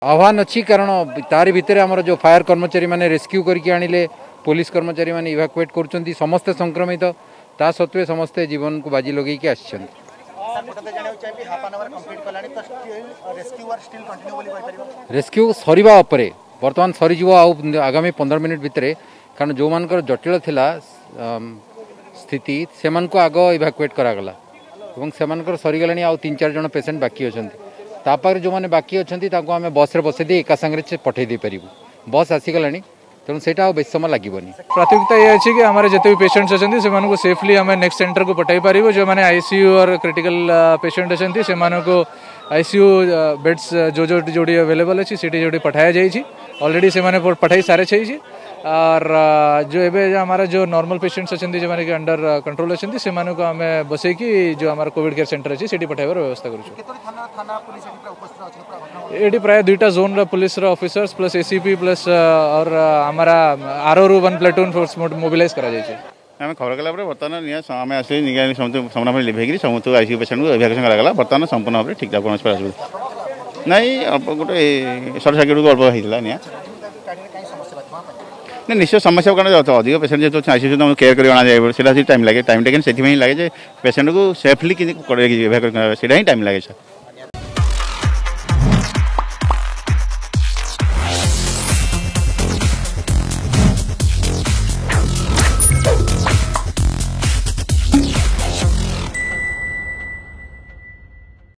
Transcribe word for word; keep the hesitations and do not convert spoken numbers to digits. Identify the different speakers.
Speaker 1: आह्वान अच्छी कारण तार भितर आमर जो फायर कर्मचारी मैंने रेस्क्यू करके आनिले पुलिस कर्मचारी मैंने इवाकुएट कर समस्ते संक्रमित ता सत्वे समस्ते जीवन को बाजी लगे आसछन रेस्क्यू सरीबा उपरे बर्तमान सरीज आगामी पंद्रह मिनिट भितर कारण जो मानकर जटिल थिला स्थिति से आग इवाकुएट करागला और से सरीगला आउ तीन चार जन पेसेंट बाकी अच्छा तापर जो मैंने बाकी अच्छा आम बस बसई दी एका सांगे पठे दे पारू बस आसीगला तेणु से बेस समय लगे
Speaker 2: प्राथमिकता ये अच्छी कि हमारे जिते भी पेशेंट्स अच्छे से सेफली आम नेक्स्ट सेंटर को पठाई पार जो मैंने आईसीयू और क्रिटिकल पेशेंट अच्छे से आईसीयू बेड्स जो जो जोड़ी अवेलेबल अच्छी सीटी जोड़ी पठाया जाइए ऑलरेडी से मैंने पठाई सारे चाहिए और जो एवं हमारा जो नॉर्मल पेशेंट्स अच्छे जो मैंने अंडर कंट्रोल अच्छे से आम बसई जो हमारा कोविड केयर सेंटर अच्छी से पठाइबार व्यवस्था करूँ ये प्राय दुईटा zone police officers plus ACP plus और हमारा आर रु वन प्लाटून फोर्स मोबिलाइज करा जाइए
Speaker 3: आम खबर कला बर्तमान आम आस सामना लिभेक समस्त आईसीयू पेसेंट को एभाकुएसन करागला बर्तमान संपूर्ण भाव में ठीक ठाक कौन नाई अल्प गोटे सर्ट सर्किट को अल्प होता निया नहीं निश्चय समस्या कारण अधिक पेसेंट जो आईसीयू केयर कर जाए टाइम लगे टाइम टेकन से लगे पेसेंट को सेफली कि टाइम लगे सर